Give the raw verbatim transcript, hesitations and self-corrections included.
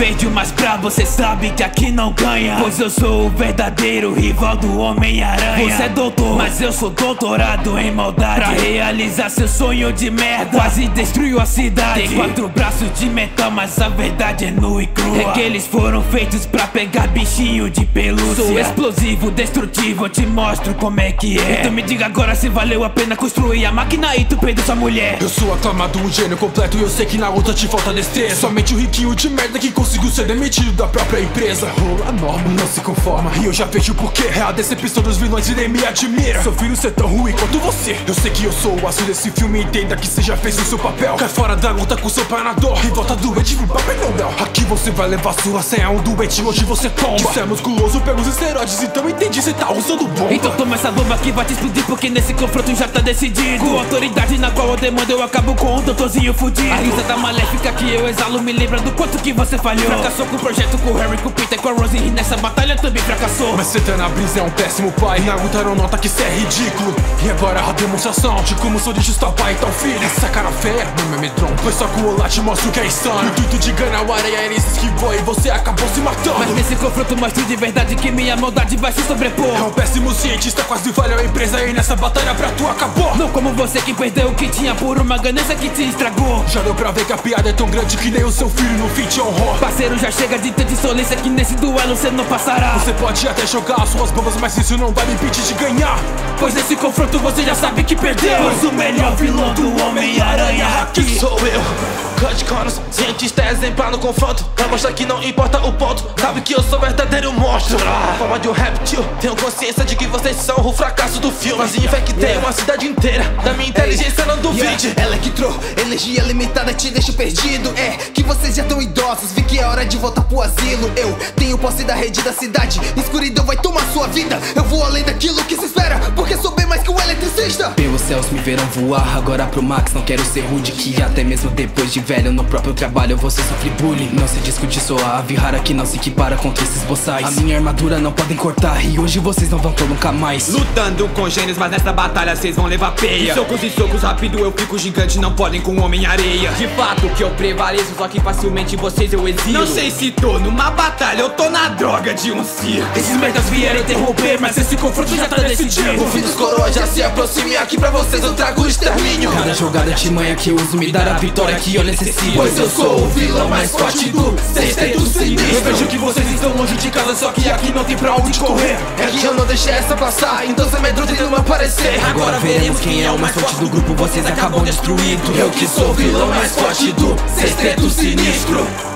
verde, o mais brabo, cê sabe que aqui não ganha. Pois eu sou o verdadeiro rival do Homem-Aranha. Você é doutor, mas eu sou doutorado em maldade. Pra realizar seu sonho de merda, quase destruiu a cidade. Tem quatro braços de metal, mas a verdade é nua e crua. É que eles foram feitos pra pegar bichinho de pelúcia. Sou explosivo, destrutivo, eu te mostro como é que é. Então me diga agora se valeu a pena construir a máquina e tu perdeu sua mulher. Eu sou aclamado, um gênio completo e eu sei que na luta te falta destreza. Somente o riquinho de merda que conseguiu ser demitido da própria empresa. Rola a norma, não se conforma, e eu já vejo o porquê. É a decepção dos vilões e nem me admira. Seu filho ser tão ruim quanto você. Eu sei que eu sou o aço desse filme, entenda que você já fez o seu papel. Cai fora da luta com seu pai na dor e volta doente pro Papai Noel. Aqui você vai levar sua, cê é um doente, hoje você tomba. Que cê é musculoso pelos esteroides, então entendi, cê tá usando bomba. Então toma essa bomba que vai te explodir, porque nesse confronto já tá decidido. Com autoridade na qual eu demando, eu acabo com um doutorzinho fudido. A risada maléfica que eu exalo me lembra do quanto que você falhou. Fracassou com o projeto, com o Harry, com o Peter, com a Rose, e nessa batalha também fracassou. Mas cê tá na brisa, é um péssimo pai. Na luta não nota que cê é ridículo. E agora a demonstração de como sou de justo pai, então filho. Essa cara feia não me amedronta, pois só com o olá te mostro que é insano. O intuito de ganhar o areia ele se esquivou e você acabou se matando. Mas nesse confronto mostro de verdade que minha maldade vai se sobrepor. É um péssimo cientista, quase falhou a empresa e nessa batalha pra tu acabou. Não como você que perdeu o que tinha por uma ganância que te estragou. Já deu pra ver que a piada é tão grande que nem o seu filho no fim te honrou. Parceiro, já chega de tanta insolência que nesse duelo cê não passará. Você pode até jogar as suas bombas, mas isso não vai me impedir de ganhar. Pois nesse confronto você já sabe que perdeu. Pois o melhor vilão do Homem-Aranha aqui sou eu, Curt Connors, cientista exemplar no confronto. Pra mostrar que não importa o ponto, sabe que eu sou verdadeiro monstro. Na forma de um réptil, tenho consciência de que vocês são o fracasso do filme. Mas infectei uma cidade inteira, da minha inteligência não duvide. Electro, energia limitada te deixa perdido. É que vocês já tão idosos, vi que é hora de voltar pro asilo. Eu tenho posse da rede da cidade, escuridão vai tomar sua vida. Eu vou além daquilo que se espera, porque sou bem mais que um eletricista. Pelos céus me verão voar, agora pro Max não quero ser rude. Que até mesmo depois de velho no próprio trabalho você sofre bullying. Não se discute, sou a ave rara que não se equipara contra esses boçais. A minha armadura não podem cortar e hoje vocês não vão ter nunca mais. Lutando com gênios, mas nessa batalha vocês vão levar peia. Socos e socos rápido eu fico gigante, não podem com o Homem-Areia. De fato que eu prevaleço, só que facilmente vocês eu exilo. Não sei se tô numa batalha, eu tô na droga de um circo. Esses merdas vieram interromper, mas esse confronto já tá decidido. O fim dos coroas já se aproxima e aqui pra vocês eu trago o extermínio. Cada jogada de manha que eu uso me dará a vitória que eu necessito. Pois eu sou o vilão mais forte do Sexteto Sinistro. Eu vejo que vocês estão longe de casa, só que aqui não tem pra onde correr. É que eu não deixei essa passar, então cê medrosa e não aparecer. Agora veremos quem é o mais forte do grupo, vocês acabam destruídos. Eu que sou o vilão mais forte do Sexteto Sinistro.